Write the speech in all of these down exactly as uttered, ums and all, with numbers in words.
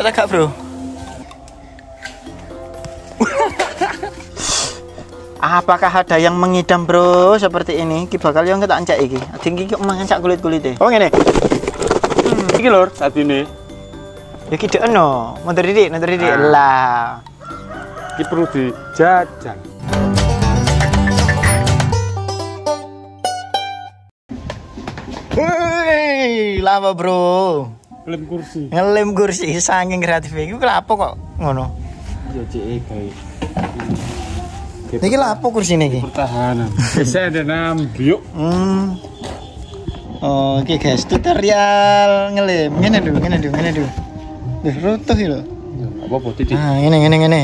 tegak bro. Apakah ada yang mengidam bro seperti ini? Ki bakal yang kita ancak iki. Tinggi ki mancak kulit-kulite. Oh ngene. Hmm, iki lur saat ini. Ya ki dekno, mundur didik, mundur didik. Ah. Lah. Ki perlu dijajal. Hei, lama bro. Ngelem kursi. Ngelem kursi saking kreatif iki kenapa kok ngono? Ya cek kae. Iki lha apa kursine iki? Pertahanan. Bisa ada nambyuk. Hmm. Oh, oke guys, tutorial ngelem. Ngene lho, ngene lho, ngene lho. Wis runtuh iki lho. Ya, apa apa titik. Ah, ngene ngene ngene.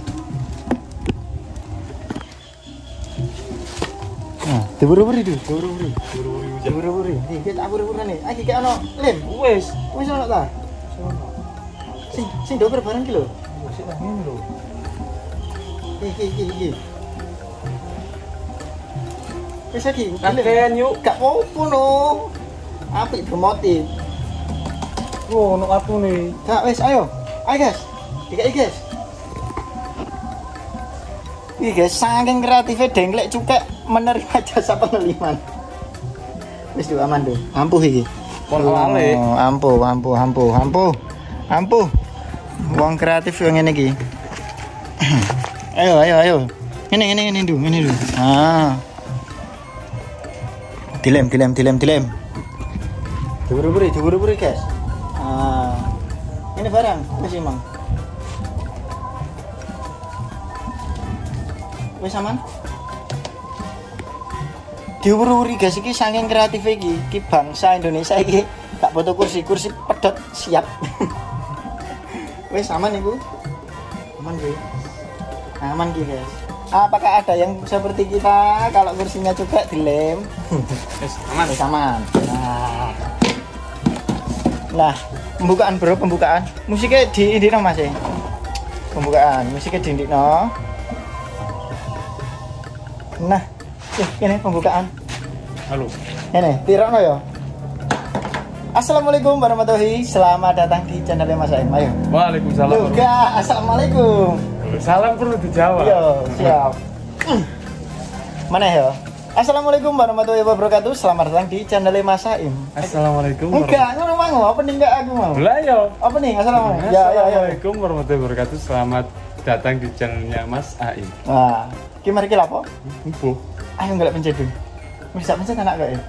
Ah, diburu-buru itu. Buru-buru. Buru-buru. Buru-buru. Iki tak buru-burane. Ah, iki ono lem. Wes, wis ono ta? Ono. Sing sing dober barang ki lho. Sik tak ngene lho. Iki iki iki. Wis iki, kakean yuk. Gak apa-apa no. Apik bermotif. Oh, ono aku nih. Gak wis, ayo. Ayo guys. Iki guys. Iki guys, saking kreatifnya dengklek cukek menerima jasa pengeliman. Wis yo aman do. Ampuh iki. Pon lale. Oh, ampuh, ampuh, ampuh, ampuh. Ampuh. Wong kreatif yo ngene iki. Ayo, ayo, ayo. Ngene ngene ngene do, ngene do. Ah. Dilem, dilem, dilem, dilem. Diburu-buru, diburu-buru guys. Ah. Ini barang, wis emang. Wis aman? Diubur-uburi guys iki saking kreatif iki. Ki bangsa Indonesia iki gak foto kursi, kursi pedot siap. Wis aman iku. Aman iki. Aman iki guys. Apakah ada yang seperti kita kalau kursinya juga dilem? Wis aman, wis aman. Nah. Nah, pembukaan bro, pembukaan. Musiknya di indino Mas ya. Pembukaan, musiknya di indino. Nah, ini pembukaan. Halo. Ini, tirokno ya. Assalamualaikum warahmatullahi. Selamat datang di channel Mas Aim. Ayo. Waalaikumsalam. Loh, enggak. Assalamualaikum. Salam perlu dijawab. Yo, siap. Mana ya? Assalamualaikum warahmatullahi wabarakatuh. Selamat datang di channel Mas Aim. Assalamualaikum. Enggak, ngono mau. Apa nih enggak aku mau? Lah yo. Apa nih? Assalamualaikum. Ya, ya, ya. Assalamualaikum warahmatullahi wabarakatuh. Selamat datang di channelnya Mas Aim. Wah, ki mari ki lapo? Empuh. Ayo ngelak pencet dulu. Bisa pencet anak gak ya?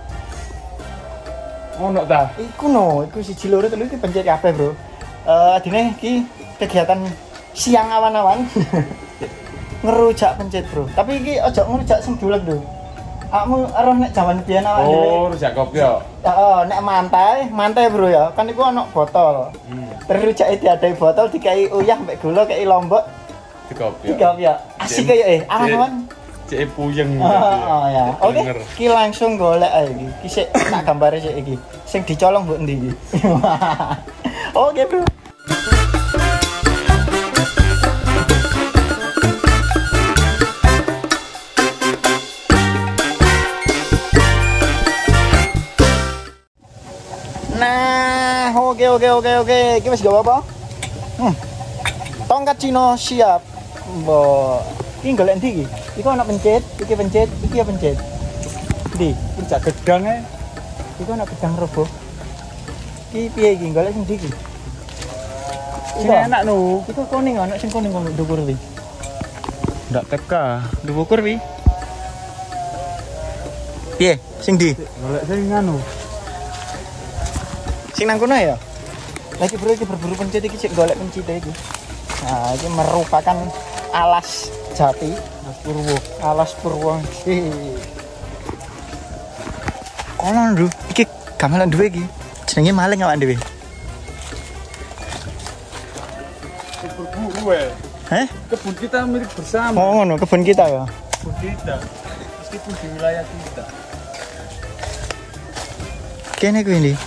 Ono ta? Iku no, iku siji loro telu iki pencet kabeh, Bro. Eh, adine iki kegiatan siang awan-awan. Ngerujak pencet, Bro. Tapi iki aja ngerujak sing dolek lho. Akmu ora nek jaman biyen awake dhewe. Oh, rujak kopi yo. Heeh, nek mantai, mantai, Bro ya. Kan iku ono botol. Hmm. Terus rujake diadai botol dikai uyah mbek gula, kei lombok. Dikopi. Dikopi ya. Asik kaya eh, awan-awan. Cek puyeng. Oh, oh ya. Oke, okay. Ki langsung golek ae iki. Ki sik tak gambare sik iki. Sing dicolong mbok endi iki? Oke, Bro. Nah, oke oke oke oke. Iki wis gawe apa? Hmm. Tongkat Cina siap. Mbok. Iki golek endi iki? Iku ana pencet, iki pencet, iki ya pencet. Ndi? Rujak gedang e. Iku ana gedang roboh. Iki piye iki? Golek sing ndi iki? Sing enak no. Iku kuning ana sing kuning kok ndukur iki. Ndak teka. Ndukur wi. Piye? Sing ndi? Golek sing anu. Sing nang kono ya? Lagi bro iki berburu pencet iki sik golek pencet iki. Nah, ini merupakan alas jati, alas purwo, alas purwo. Ono lho, iki gamelan dhewe iki. Jenenge maling awak dhewe. Berburu eh. Heh? Kebun kita milik bersama. Oh, ngono, kebun kita ya. Kebun kita. Meskipun di wilayah kita. Kene kuwi ndi?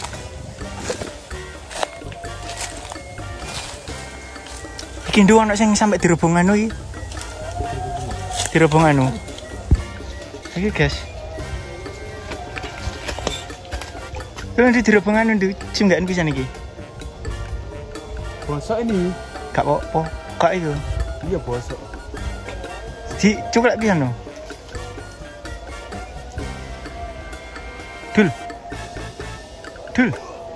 Iki nduk ana sing sampe dirobong anu iki. Dirobong anu. Iki, guys. Kuwi ndi dirobong anu nduk, jenggaken pisan iki. Bosok ini. Gak apa-apa. Gak itu. Iya bosok. Di coba pisan no. Dul. Dul.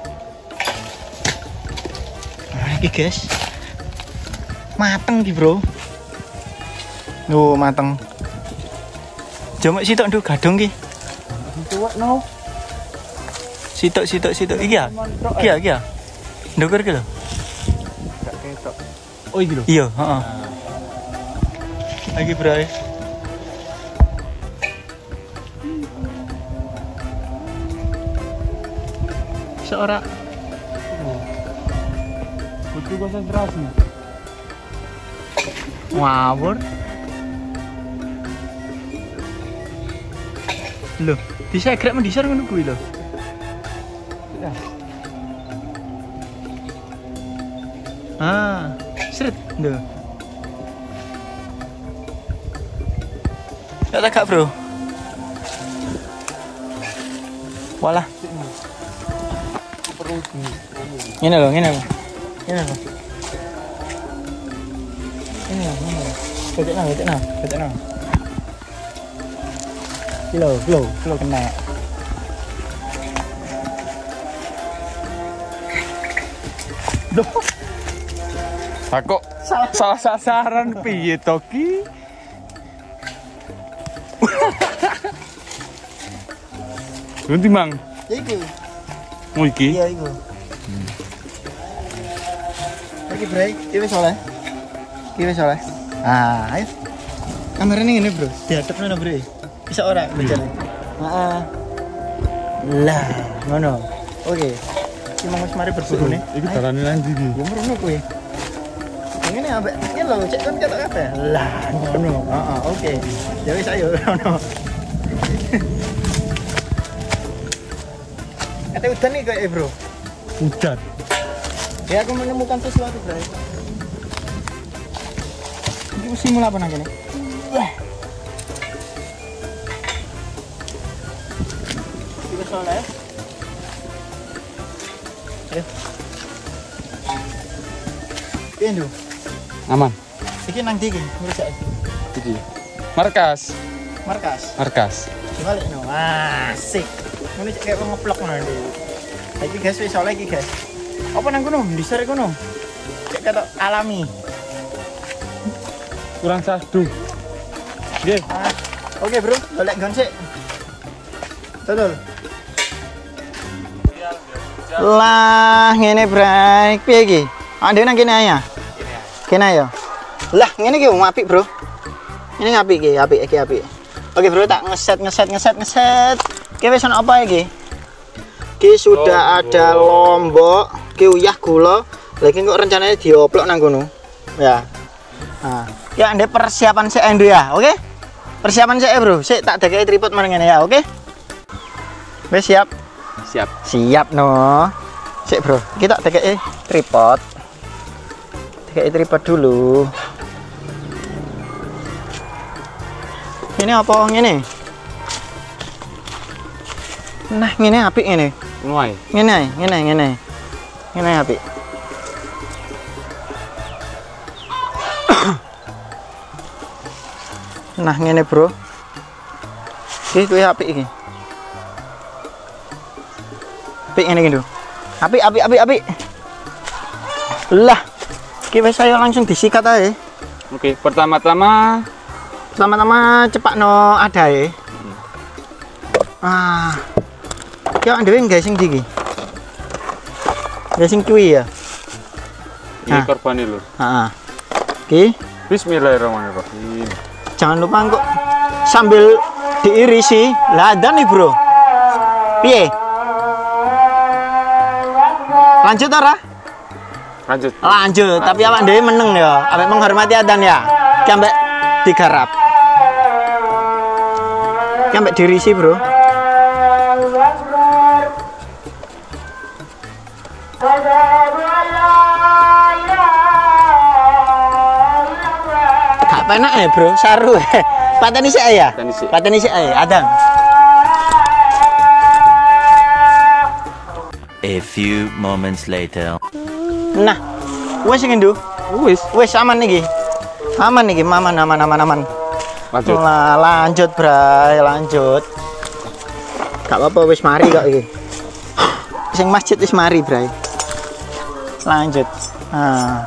Nah, iki guys. Mateng ki, Bro. Nuh, mateng. Jomek sitok nduk gadung ki. Tuwek no. Sitok sitok sitok iki ya. Iki ya, iki ya. Ndukur ki lho. Gak ketok. Oh iki lho. Iya, heeh. Lagi bro. Seorang butuh konsentrasi. ngawur. Loh, disegrek mendisar ngono kuwi lho. Ya. Ah, sret lho. Ya tak bro. Walah. Perlu di. Ngene lho, ngene lho. Ngene lho. Ini lho, ngene lho. Becek nang, becek nang, becek nang. Kilo, kilo, kilo kena. Duh. Aku salah sasaran piye to ki? Nanti mang. Ya iku. Oh iki. Iya iku. Lagi break, iki wis oleh. Iki wis oleh. Ah, ayo. Kamerane ngene, Bro. Diadepno Bro. Bisa ora bocor. Heeh. Lah, ngono. Oke. Iki mau wis mari berburu nih. Iki dalane nang ndi iki? Ya merono kuwi. Ngene ambek iki lho, cek kon ketok kabeh. Lah, ngono. Heeh, oke. Ya wis ayo ngono. Kata udan nih kayak bro. Udan. Ya aku menemukan sesuatu bro. Ini simul apa nang kene? Wah. Kita soleh. Ayo. Piye ndu? Aman. Iki nang ndi iki? Ngrusak. Iki. Markas. Markas. Markas. Balik no. Asik. Ini cek kayak ngeplok nanti. Iki guys wis oleh iki guys. Apa nang kono? Disare kono. Cek ketok alami. Kurang satu. Nggih. Ah, oke bro, golek gon sik. Betul. Lah ngene bray. Piye iki? Ande nang kene ae ya? Kene ae ya. Lah ngene iki wong apik bro. Ini apik iki, apik iki apik. Oke bro, tak ngeset ngeset ngeset ngeset. Oke wis ana apa iki? Ki sudah lombok. ada lombok, ki uyah gula. Lagi kok rencananya dioplok nang kono. Ya. Nah, ya ande persiapan sik ende ya, oke? Persiapan sik bro, sik tak dekeki tripod marang ngene ya, oke? Wis siap? Siap. Siap no. Sik bro, kita dekeki tripod. Dekeki tripod dulu. Ini apa ngene? Nah, ngene apik ngene. Ngono ae. Ngene ae, ngene ngene. Ngene apik. Nah, ngene, Bro. Iki kuwi apik iki. Apik ngene iki, Lho. Apik, apik, apik, apik. Lah, iki wis saya langsung disikat ae. Oke, pertama-tama Pertama-tama cepak no adae. Ah. Ki dhewe nggak sing iki. Ya sing kuwi ya. ini Nah. korban lho. Heeh. Ki, Bismillahirrahmanirrahim. jangan lupa kok sambil diirisi. Lah dan nih, Bro. Piye? Lanjut ora? Lanjut. Lanjut, tapi awak dhewe meneng ya. Awak menghormati adzan ya. Ki ambek digarap. Ki ambek dirisi, Bro. Gak penak ya, Bro. Saru. Pateni sik ya? Pateni sik. Pateni sik ae, adzan. A few moments later. Nah, Wes iki, Ndu. Wis. Wes aman iki. Aman iki, aman aman aman aman. Lanjut. Lah, lanjut, Bray, lanjut. Gak apa-apa wis mari kok iki. Sing masjid wis mari, Bray. Lanjut. Nah.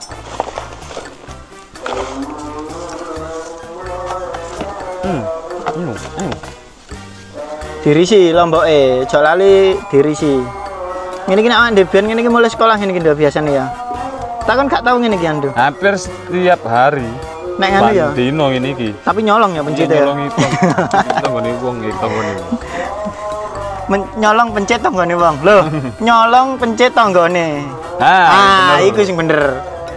Hmm. Ayo, ayo. Dirisi lomboke, aja lali dirisi. Ngene iki nek awake dhewe ngene iki mulai sekolah ngene iki biasane ya. Tak kan gak tau ngene iki Andu. Hampir setiap hari. Nek ngono ya. Dino ini iki. Tapi nyolong ya pencet ya. Nyolong itu. Tanggone wong iki tanggone. Men nyolong pencet tanggone wong. Loh, nyolong pencet tanggone. Ah, ah iku sing bener.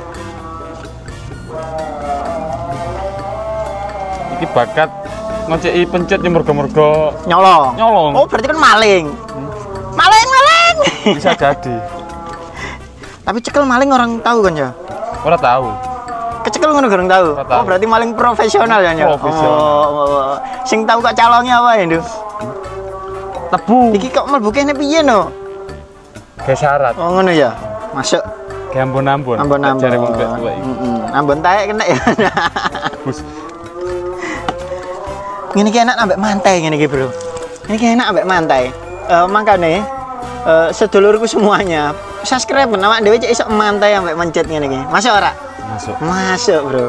Iki bakat ngoceki pencet yang mergo-mergo Nyolong. nyolong. Oh, berarti kan maling. Hmm. Maling, maling. Bisa jadi. Tapi cekel maling orang tahu kan ya? Ora tahu. Kecekel ngono gorong tahu. tahu. Oh, berarti maling profesional ya, Nyo? Profesional. Oh, oh, oh. Sing tahu kok calonnya apa ya, Ndu? Tebu. Iki kok mlebu kene piye no? Kayak syarat. Oh, ngono ya. Masuk. Kayak ambon-ambon. Ambon-ambon. Jare wong tua iki. Heeh. Ambon taek kena ya. Bus. Ngene iki enak ambek mantai ngene iki, Bro. Ini iki enak ambek mantai. Eh makane eh sedulurku semuanya subscribe nama dhewe cek iso mantai ambek mencet ngene iki. Masuk ora? Masuk. Masuk, Bro.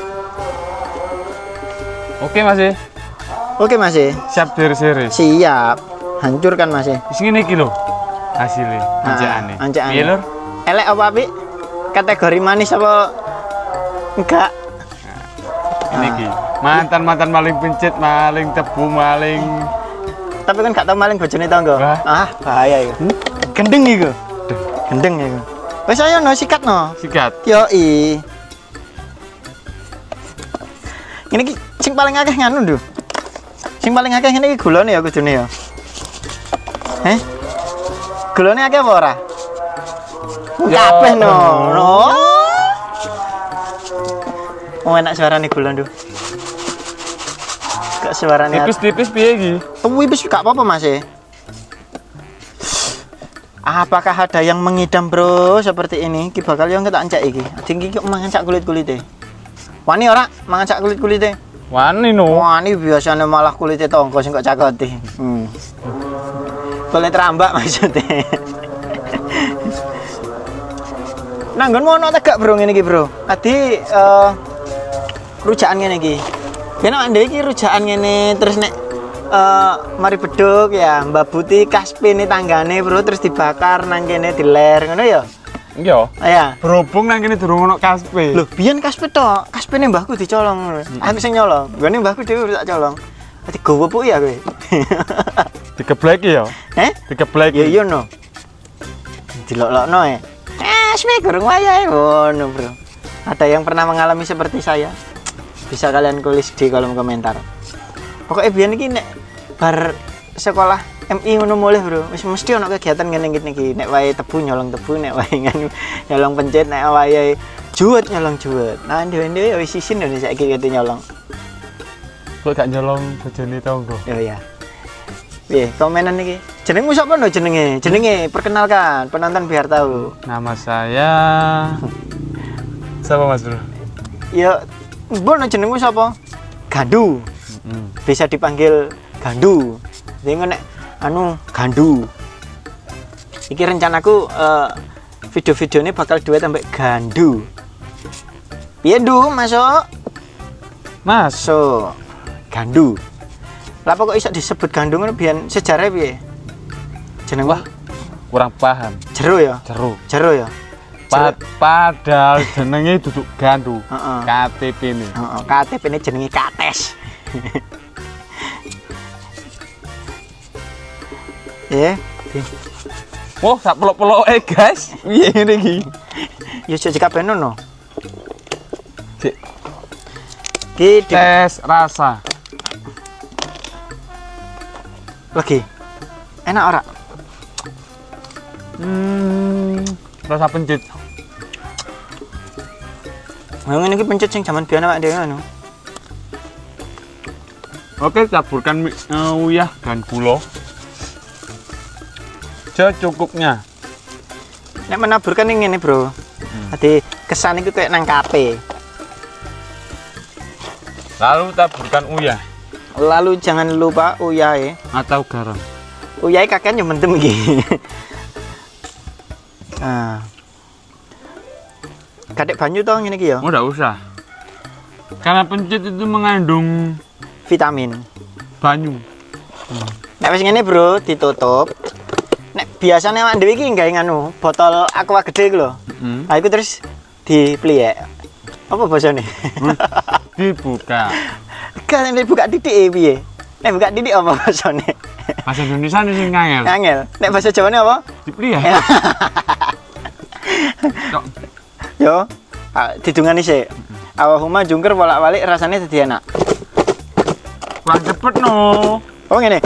Oke, Mas. Oke, Mas. Siap diri-diri. Siap. Hancurkan, Mas. Wis ngene iki lho. Hasilnya anjakane. Ah, anjakane. Piye, Lur? Elek apa apik? Kategori manis apa enggak? Ini iki. Mantan-mantan maling pencet, maling tebu, maling. Tapi kan gak tau maling bojone tangga. Wah. Ah, bahaya iku. Gendeng iku. Gendeng iku. Wis ayo no sikat no. Sikat. Yo i. Ini ki sing paling akeh nganu lho. Sing paling akeh ngene iki gulane ya kudune ya. Heh? Gulane akeh apa ora? Kabeh no. No. Oh enak suarane gula lho. Kok suarane Tipis-tipis piye iki? Tipis gak apa-apa Mas. Apakah ada yang mengidam, Bro, seperti ini? Ki bakal yo tak ancak iki. Tinggi kok mangancak kulit-kulite. Wani ora mangancak kulit-kulite? Wani no. Wani biasanya malah kulite tonggo sing kok cakoti. Hmm. Kulit rambak maksudnya. Nanggon ono tegak, Bro, ngene iki, Bro. Adi uh, rujaan ngene iki. Ben nek iki rujaan ngene terus nek uh, mari beduk ya mbabuti kaspene tanggane, Bro, terus dibakar nang kene diler ngono ya. Iya. Ya. Berhubung nang kene durung ono kaspe. Lho, biyen kaspe tok, kaspene mbahku dicolong. Hmm. Aku sing nyolong. Gone mbahku dhewe tak colong. Dadi gowo puki ya kowe. Dikebleki ya? Eh? Dikebleki. Ya iya no. Dilok-lokno ya. Kaspe gorong wayahe ngono, Bro. Ada yang pernah mengalami seperti saya? Bisa kalian tulis di kolom komentar. Pokoknya biyen iki nek bar sekolah M I ngono mulih, Bro. Wis mesti ono kegiatan ngene iki. Nek wae tebu nyolong tebu, nek wae nganu nyolong pencet, nek wae juwet nyolong juwet. Nah, dhewe-dhewe wis isin lho saiki kete nyolong. Kok gak nyolong bojone tangga? Oh iya. Piye, komenan iki? Jenengmu sapa no jenenge? Jenenge perkenalkan, penonton biar tahu. Nama saya siapa, Mas Bro? Ya, mbok no jenengmu sapa? Gandu. Hmm. Bisa dipanggil Gandu. Jadi nek anu Gandu. Iki rencanaku uh, video-videonya bakal duet sampai Gandu. Piye, Du? Masuk? Masuk. Gandu. Lah kok iso disebut Gandu ngono biyen sejarah piye? Jeneng wah kurang paham. Jero ya? Jero. Jero ya? Pad padahal jenenge duduk Gandu. Heeh. K T P-ne. Heeh, K T P-ne jenenge Kates. Eh, oh, sak pelok-peloke, guys. Piye ngene iki? ya jek kabeh ngono. Dik. Ki Tes rasa. lagi. Enak ora? Hmm, rasa pencit. Yang ini ki pencet sing jaman biyen awake dhewe ngono. Oke, taburkan uh, uyah dan gula. Secukupnya. Nek menaburkan ini ngene, Bro. Jadi kesan itu kayak nang kape. Lalu taburkan uyah Lalu jangan lupa uyai atau garam. Uyai kakean yang mentem iki. Nah. Kadek banyu toh ngene iki ya. Oh, enggak usah. Karena pencit itu mengandung Vitamin. banyu. Nek wis ngene, Bro, ditutup. Nek biasanya awak dhewe iki nggawe nganu, botol aqua gede iku lho. Hmm. Nah, iku terus dipliek. Apa bahasane? Hmm. Dibuka. Kan nek buka titik e piye? Nek buka titik apa bahasane? Bahasa Indonesia ini sing ngangel. Angel. Nek bahasa Jawane apa? Diplieh. Cok. Yo, ah, didungani sik. Awahuma jungker bolak-balik rasanya dadi enak. Kurang cepet no. Oh ngene.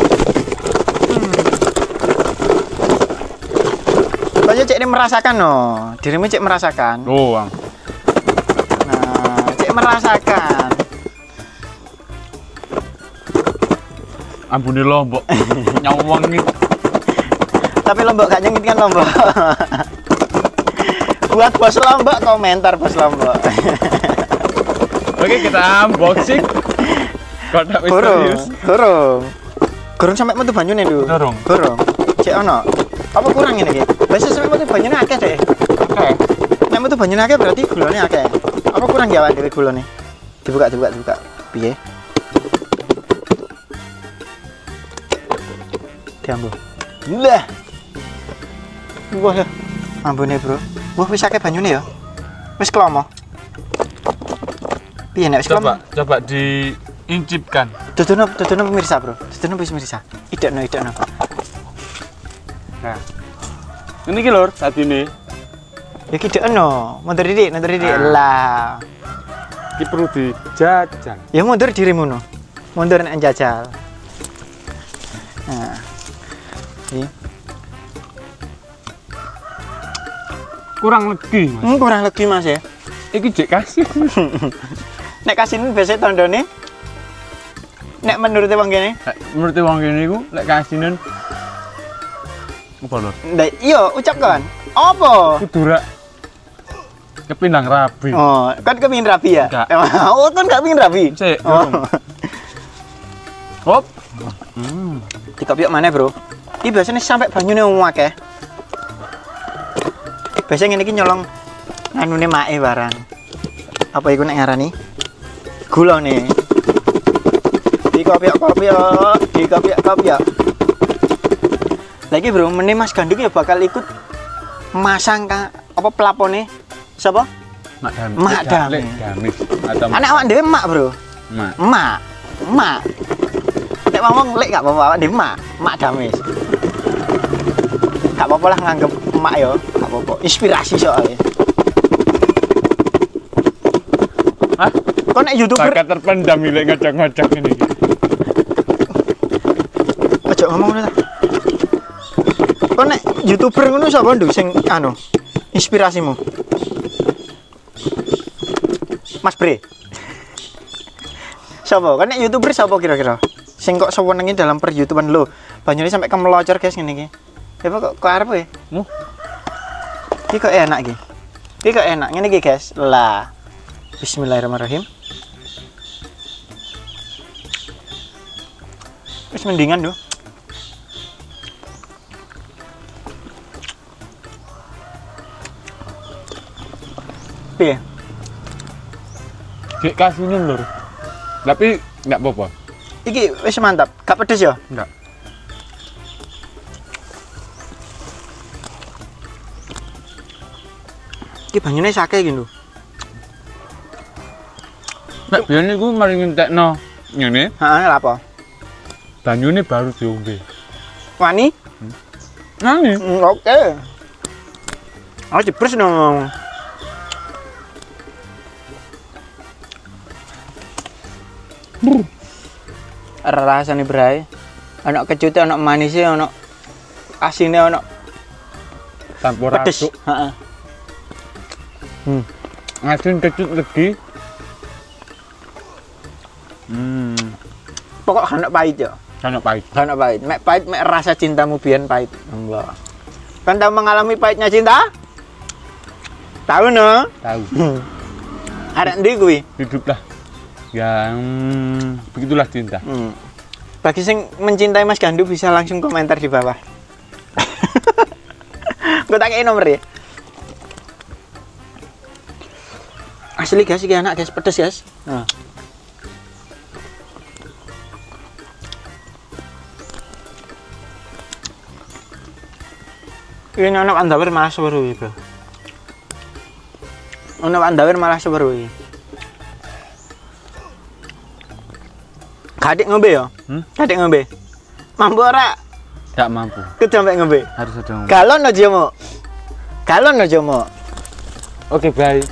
Banyak cek ini merasakan no. Dirimu cek merasakan. Oh. Nah, cek merasakan. Ampuni Lombok. Nyawang nih. Tapi Lombok gak nyengit kan Lombok. Buat bos Lombok komentar bos Lombok. Oke, kita unboxing. Kotak Gorong, misterius. gorong. Gorong sampai metu banyune lho. Gorong. Gorong. Cek ono. Apa kurang ini iki? Biasa sampai metu banyune akeh deh. Oke. Nek metu banyune akeh berarti gulane akeh. Apa kurang ya awak dhewe gulane? Dibuka, dibuka, dibuka. Piye? Diambu. Lah. Wah, ambune, Bro. Wah, wis akeh banyune ya. Wis klomo. Piye nek wis klomo? Coba, coba diincipkan. Tutuno, tutuno pemirsa, Bro. Tutuno pemirsa. Idekno, idekno. Nah. Ini ki lur, saat ini. Ya ki idekno. Mundur didik, mundur didik. Lah. Ki perlu dijajal. Ya mundur dirimu no. Mundur nek njajal. Nah. Iki. Kurang legi, Mas. Hmm, kurang legi, Mas ya. Iki jek kasih. Nek kasine biasa tandane nek menurut wong kene, Menurut wong kene iku lek kasinen apa lur? ndak iya ucap kan. Apa? Kudu rak kepindang rabi. Oh, kan kepingin rapi ya? Enggak. Oh, kan gak pingin rapi. Sik, Oh. hop. Hmm. Dikopiok mana, Bro? Iki biasanya sampai banyune akeh. Biasanya ngene iki nyolong anune mae barang. Apa iku nek ngarani? Gula nih. Dikopiok-kopiok, dikopiok-kopiok. Lagi Bro, meneh Mas Gandung ya bakal ikut masang ka, apa pelapone siapa? Mak Damis. Mak Damis. Lek Damis atau Anak awak dhewe emak, Bro. Mak. Emak. Emak. Nek ngomong lek gak apa-apa awak dhewe emak, emak Damis. Gak apa-apa lah nganggep emak ya, gak apa-apa. Inspirasi soalnya. Hah? Kok nek YouTuber Bakat terpendam lek ngajak-ngajak ini. aja ngomong ngono ta. Kok nek YouTuber ngono sapa nduk sing anu inspirasimu? Mas Bre. Sapa? Kan nek YouTuber sapa kira-kira? Sing kok sewenengi dalam per-YouTubean lho. Banyune sampai kemelocor guys ngene iki. Ya kok kok arep ya? Muh. Iki kok enak iki. Iki kok enak ngene iki guys. Lah. Bismillahirrahmanirrahim. Wis mendingan lho. Piye? Jek kasine lur. Tapi enggak apa-apa. Iki wis mantap. Gak pedes ya? Enggak. Iki banyune sakit iki lho. Nek biyen iku mari ngentekno ngene, Heeh, lha apa? banyune baru diombe. Wani? Nangis. Mm, Oke. Oh, jebres dong. Rasane brae. Ana kecute, ana manise, ana asine, ana Campur pedes. aduk. Heeh. Hmm. Asin kecut legi. Hmm. Pokok ana pahit ya. Kan pahit. Ana pahit. Mek pahit mek rasa cintamu biyen pahit. Allah. Kan tahu mengalami pahitnya cinta? Tahu no? Tahu. Arek ndi kuwi? Hiduplah yang begitulah cinta. Hmm. Bagi sing mencintai Mas Gandu bisa langsung komentar di bawah. Gue tak kei nomor ya. Asli guys, iki enak guys, pedes guys. Nah. Ini anak andawir malah seweru iki, Bro. Anak andawir malah seweru iki. Kadek ngombe ya? Hmm? Kadek ngombe. Mampu ora? Tidak mampu. Kudu sampe ngombe. Harus ada ngomong. Galon aja mau. Galon aja mau. Oke, baik.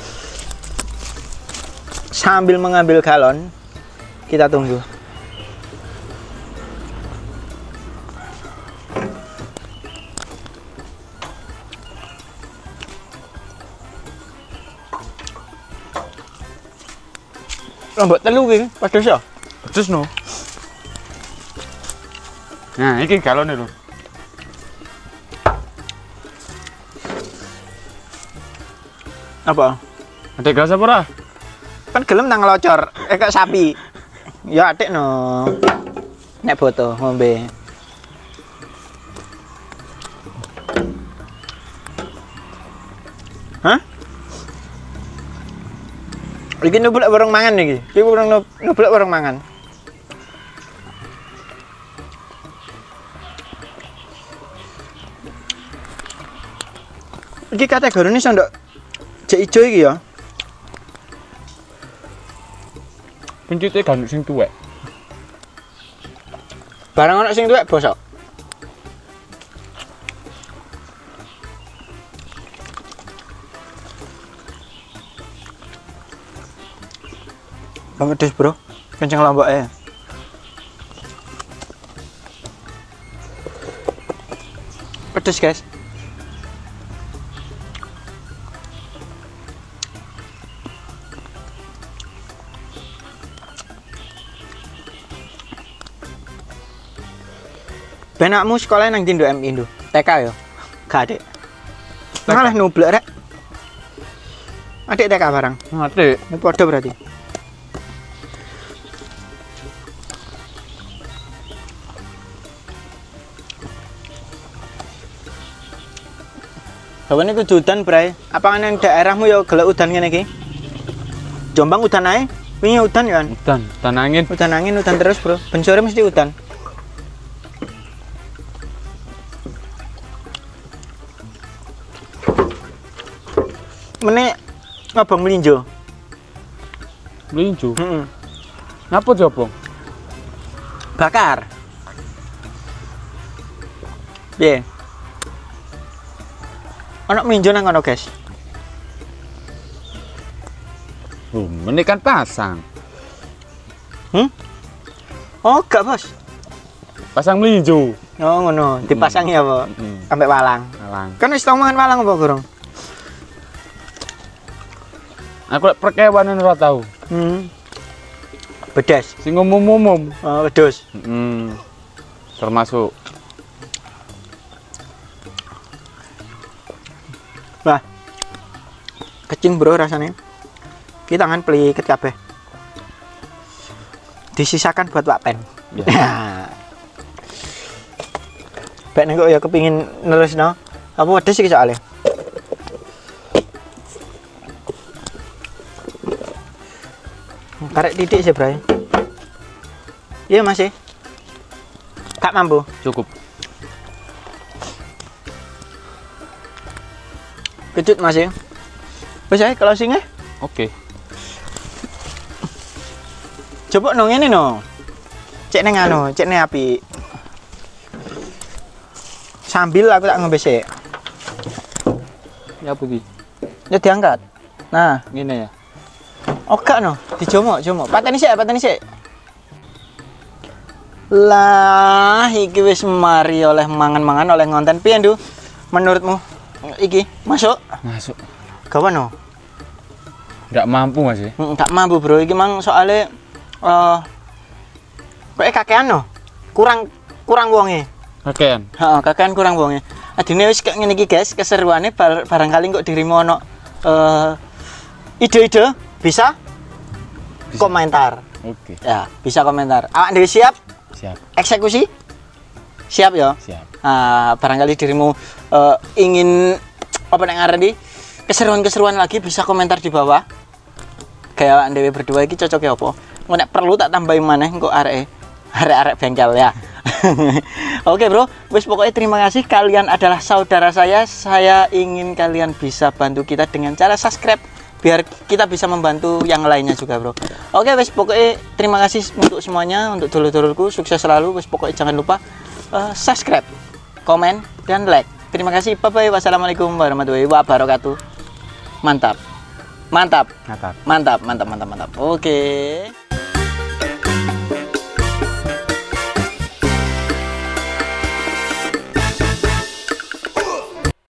Sambil mengambil galon, kita tunggu. Lombok telu iki, pedes ya? Pedes no. Nah, ini galonnya lho. Apa? Ada gelas apa ora? Kan gelem nang ngelocor, eh kayak sapi. Ya adik no. Nek boto ngombe. Hah? Iki nublek bareng mangan iki. Iki bareng nublek bareng mangan. Iki kategorine sondok jek ijo iki ya. Pencitnya kan sing tuwek. Barang ana sing tuwek bosok. Bang pedes, Bro. Kenceng lomboknya. Pedes, guys. Benakmu sekolah nang Indo M Indo. T K yo. Gak adik. Malah nublek rek. Adik T K barang. Adik. Ini podo berarti. Kawan ini udan, Bray. Apa yang daerahmu ya gelek udan ngene iki? Jombang udan ae. Wingi udan ya kan? Udan, udan angin. Udan angin, udan terus, Bro. Ben sore mesti udan. Mene ngabang melinjo. Melinjo. Heeh. Ngapa jobong? Bakar. Piye? Ana melinjo nang kono, guys. Oh, ini kan pasang. Hmm? Oh, gak, Bos. Pasang melinjo. Oh, ngono. Dipasangi apa? Heeh. Sampai walang. Walang. Kan wis tau mangan walang apa gorong? Aku lek perkewanan ora tau. Hmm. Bedas. Sing umum-umum. Oh, wedhus. Hmm. Termasuk Wah. Kecing, Bro, rasanya. Ki tangan peliket kabeh. Disisakan buat Pak Pen. Ya. Bek nek kok ya kepingin nerusno. Apa wedhus iki soalnya? Karek titik sih, Bray. Iya, masih. Gak mampu. cukup. Kecut masih. Wis ae closing-e. Oke. Coba nang ngene no. Cek neng anu, cek neng api. Sambil aku tak ngombe sik. Ya putih. Ya diangkat. Nah, Gini ya. oh gak no, dijomok, jomok. Pateni sik, pateni sik. Lah, iki wis mari oleh mangan-mangan oleh ngonten piye, Ndu? Menurutmu iki masuk? Masuk. Gawan no? Enggak mampu Mas ya. Enggak mampu, Bro. Iki mang soalnya eh kowe kakean no. Kurang kurang wonge. Kakean. Heeh, kakean kurang wonge. Adine wis kayak ngene iki, guys, keseruane bar barangkali kok dirimu ono eh, ide-ide bisa, Bisa. komentar. Oke. Ya, bisa komentar. Awak dhewe siap? Siap. Eksekusi? Siap ya? Siap. Nah, barangkali dirimu eh, ingin apa nek ngarani keseruan-keseruan lagi bisa komentar di bawah. Kayak awak dhewe berdua iki cocoknya apa? Engko nek perlu tak tambahin maneh engko areke arek-arek bengkel ya. Oke bro, wis pokoknya terima kasih, kalian adalah saudara saya. Saya ingin kalian bisa bantu kita dengan cara subscribe biar kita bisa membantu yang lainnya juga bro. Oke wis pokoknya terima kasih untuk semuanya, untuk dulur-dulurku sukses selalu. Wis pokoknya jangan lupa uh, subscribe, komen dan like. Terima kasih, bye bye. Wassalamualaikum warahmatullahi wabarakatuh. Mantap. Mantap. Mantap. Mantap, mantap, mantap, mantap. Oke.